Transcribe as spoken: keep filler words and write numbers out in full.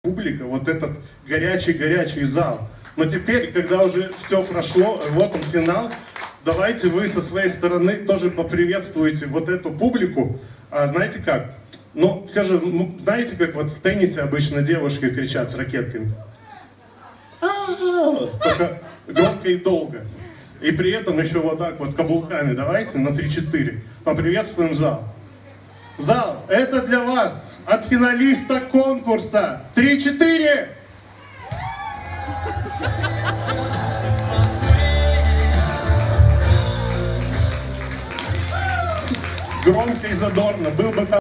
публика, вот этот горячий-горячий зал. Но теперь, когда уже все прошло, вот он финал, давайте вы со своей стороны тоже поприветствуете вот эту публику. А знаете как? Ну, все же, ну, знаете, как вот в теннисе обычно девушки кричат с ракетками? Только громко и долго. И при этом еще вот так вот каблуками давайте на три-четыре. Поприветствуем зал. Зал, это для вас от финалиста конкурса. три-четыре! Громко и задорно. Был бы там